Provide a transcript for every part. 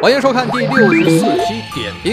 欢迎收看第64期点兵。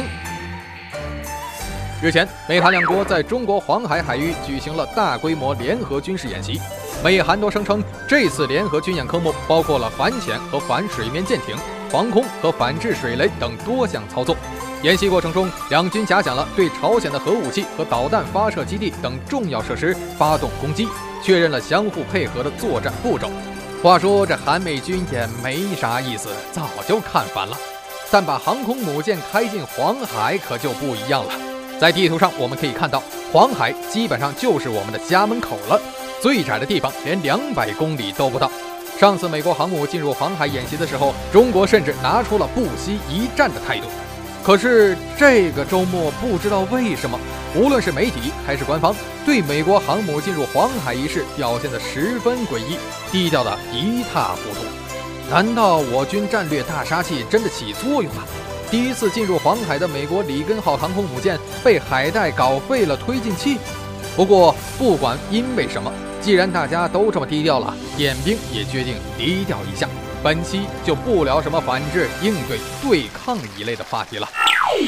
日前，美韩两国在中国黄海海域举行了大规模联合军事演习。美韩都声称，这次联合军演科目包括了反潜和反水面舰艇、防空和反制水雷等多项操作。演习过程中，两军假想了对朝鲜的核武器和导弹发射基地等重要设施发动攻击，确认了相互配合的作战步骤。话说，这韩美军演没啥意思，早就看烦了。但把航空母舰开进黄海可就不一样了。在地图上我们可以看到，黄海基本上就是我们的家门口了，最窄的地方连200公里都不到。上次美国航母进入黄海演习的时候，中国甚至拿出了不惜一战的态度。可是这个周末不知道为什么，无论是媒体还是官方，对美国航母进入黄海一事表现得十分诡异，低调的一塌糊涂。难道我军战略大杀器真的起作用了？第一次进入黄海的美国里根号航空母舰被海带搞废了推进器？不过不管因为什么，既然大家都这么低调了，点兵也决定低调一下。本期就不聊什么反制、应对、对抗一类的话题了。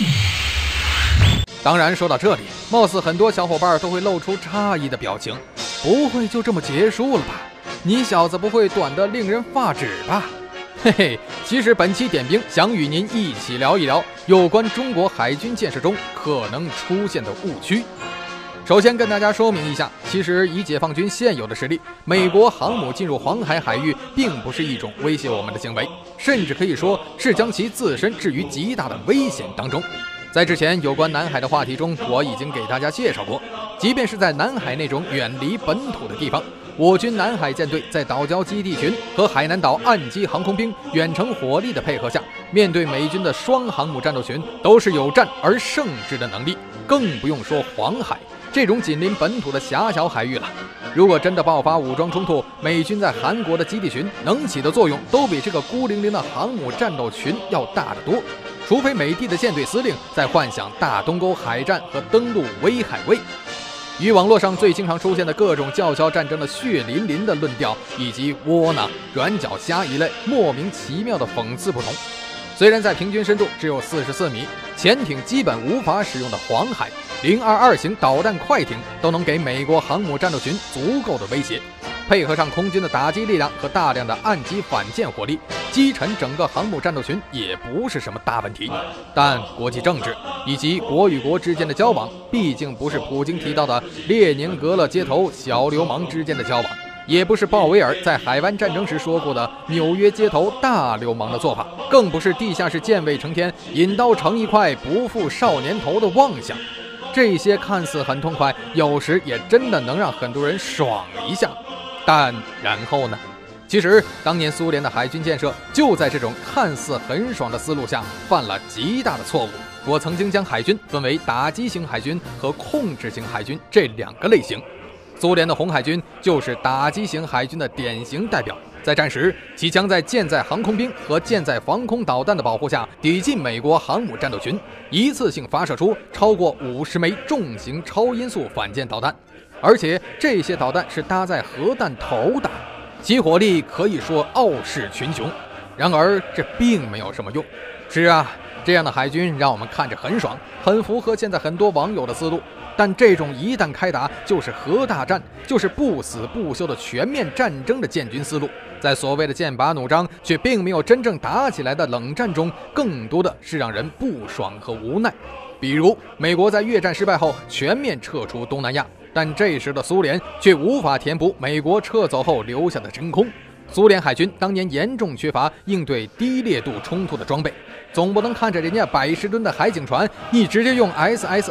当然说到这里，貌似很多小伙伴都会露出诧异的表情，不会就这么结束了吧？你小子不会短得令人发指吧？嘿嘿，其实本期点兵想与您一起聊一聊有关中国海军建设中可能出现的误区。首先跟大家说明一下，其实以解放军现有的实力，美国航母进入黄海海域并不是一种威胁我们的行为，甚至可以说是将其自身置于极大的危险当中。在之前有关南海的话题中，我已经给大家介绍过，即便是在南海那种远离本土的地方，我军南海舰队在岛礁基地群和海南岛岸基航空兵远程火力的配合下，面对美军的双航母战斗群都是有战而胜之的能力，更不用说黄海这种紧邻本土的狭小海域了。如果真的爆发武装冲突，美军在韩国的基地群能起的作用都比这个孤零零的航母战斗群要大得多，除非美帝的舰队司令在幻想大东沟海战和登陆威海卫。与网络上最经常出现的各种叫嚣战争的血淋淋的论调，以及窝囊、软脚虾一类莫名其妙的讽刺不同，虽然在平均深度只有44米、潜艇基本无法使用的黄海，022型导弹快艇都能给美国航母战斗群足够的威胁，配合上空军的打击力量和大量的岸基反舰火力，击沉整个航母战斗群也不是什么大问题。但国际政治以及国与国之间的交往，毕竟不是普京提到的列宁格勒街头小流氓之间的交往，也不是鲍威尔在海湾战争时说过的纽约街头大流氓的做法，更不是地下室健胃成天引刀成一块不负少年头的妄想。这些看似很痛快，有时也真的能让很多人爽一下，但然后呢？其实当年苏联的海军建设就在这种看似很爽的思路下犯了极大的错误。我曾经将海军分为打击型海军和控制型海军这2个类型。苏联的红海军就是打击型海军的典型代表，在战时其将在舰载航空兵和舰载防空导弹的保护下抵近美国航母战斗群，一次性发射出超过50枚重型超音速反舰导弹，而且这些导弹是搭载核弹头的，其火力可以说傲视群雄。然而这并没有什么用。是啊，这样的海军让我们看着很爽，很符合现在很多网友的思路，但这种一旦开打就是核大战，就是不死不休的全面战争的建军思路，在所谓的剑拔弩张却并没有真正打起来的冷战中，更多的是让人不爽和无奈。比如美国在越战失败后全面撤出东南亚，但这时的苏联却无法填补美国撤走后留下的真空。苏联海军当年严重缺乏应对低烈度冲突的装备，总不能看着人家110吨的海警船，你直接用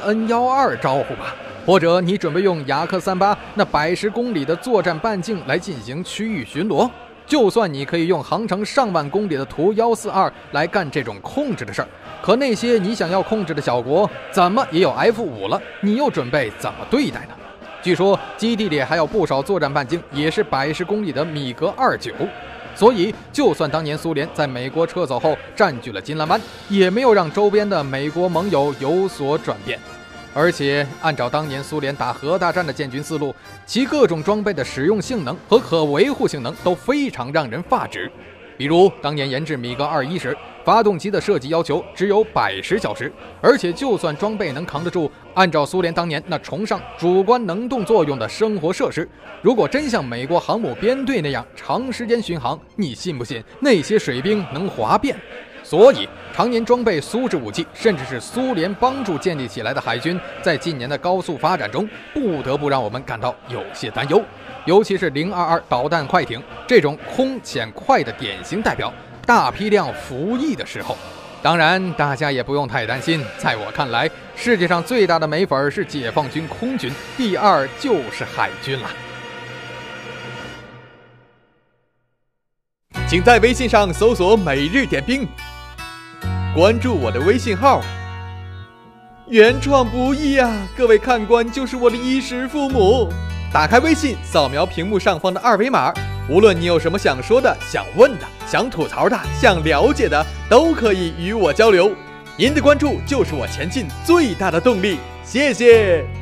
SSN-12招呼吧？或者你准备用雅克38那110公里的作战半径来进行区域巡逻？就算你可以用航程上万公里的图142来干这种控制的事儿，可那些你想要控制的小国怎么也有 F5了，你又准备怎么对待呢？据说基地里还有不少作战半径也是110公里的米格29，所以就算当年苏联在美国撤走后占据了金兰湾，也没有让周边的美国盟友有所转变。而且按照当年苏联打核大战的建军思路，其各种装备的使用性能和可维护性能都非常让人发指。比如当年研制米格21时， 发动机的设计要求只有110小时，而且就算装备能扛得住，按照苏联当年那崇尚主观能动作用的生活设施，如果真像美国航母编队那样长时间巡航，你信不信那些水兵能哗变？所以，常年装备苏制武器，甚至是苏联帮助建立起来的海军，在近年的高速发展中，不得不让我们感到有些担忧。尤其是022导弹快艇这种空潜快的典型代表，大批量服役的时候。当然，大家也不用太担心，在我看来，世界上最大的美粉是解放军空军，第二就是海军了。 请在微信上搜索每日点兵，关注我的微信号。原创不易啊，各位看官就是我的衣食父母。打开微信，扫描屏幕上方的2维码，无论你有什么想说的、想问的、想吐槽的、想了解的，都可以与我交流。您的关注就是我前进最大的动力，谢谢。